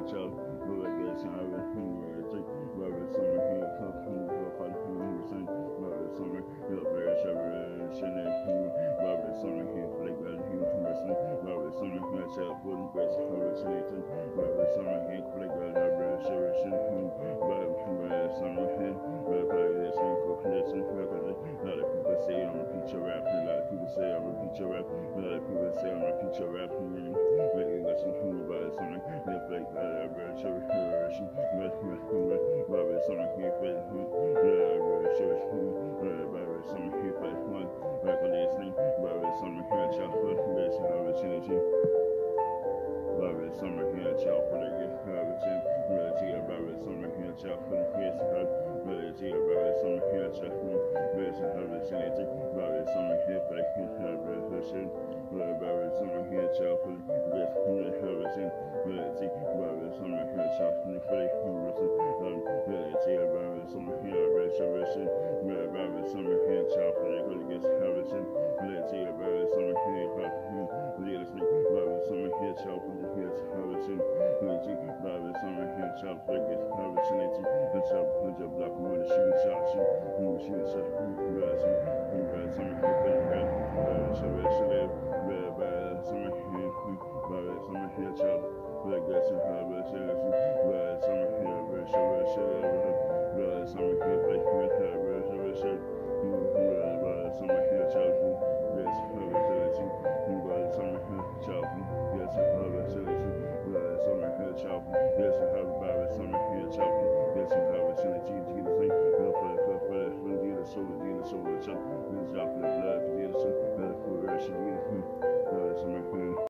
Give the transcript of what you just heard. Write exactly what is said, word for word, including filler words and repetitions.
child, but I guess I have a humor, take, but it's summer here, come, come, come, come, come, son, but it's summer, you're very shabby, shinny, but it's summer here, like that, humor, son, but it's summer here, child, put in breast, hallucinating, but it's summer here, like that, very shabby, shinny, but it's summer here, but it's summer here, listen, a lot of people say I'm a feature rap, a lot of people say I'm a feature rap, a lot of people say I'm a feature rap, but you got some humor about something, they like that, I very shabby, but it's summer here, but very shabby, but it's summer here, but one, but listening, but it's summer here, childhood, there's an opportunity. Barry summer here, child for the gift habitant, reality of Barry summer here, child for the kids, reality of Barry summer here, child for the habitanity, Barry summer here, for the kids, habitation, Barry summer here, child for the gift habitant, reality, Barry summer here, child for the faith, reality of Barry summer here, restoration, Barry summer here, child for the gift habitant, reality of Barry summer here, reality, Barry summer here, child for the here to Harrison, Unity, Barry, Summer, here, Child, Flickers, Harrison, and Child, Hunter, Black, Mother, Shooting Shots, Shooting Shooting Shots, Harrison, Barry, Summer, here, Flickers, Barry, Summer, Shalab, Barry, Summer, here, Barry, Summer, here, Child, Flickers, and Harrison, Barry, Summer, here, Barry, Summer, Shalab, Barry, Summer, here, Flickers, Harrison, Barry, Summer, here, Child, yes, Harrison, Barry, Summer, here, Child, yes, Harrison, summer here, child. Yes, I have a virus, summer here, child. Yes, I have a chili cheese, to get the thing. No, for the for the for the dealer, so the dealer, so the child. This job for the blood, for the dealer, so the for the rest of the summer here,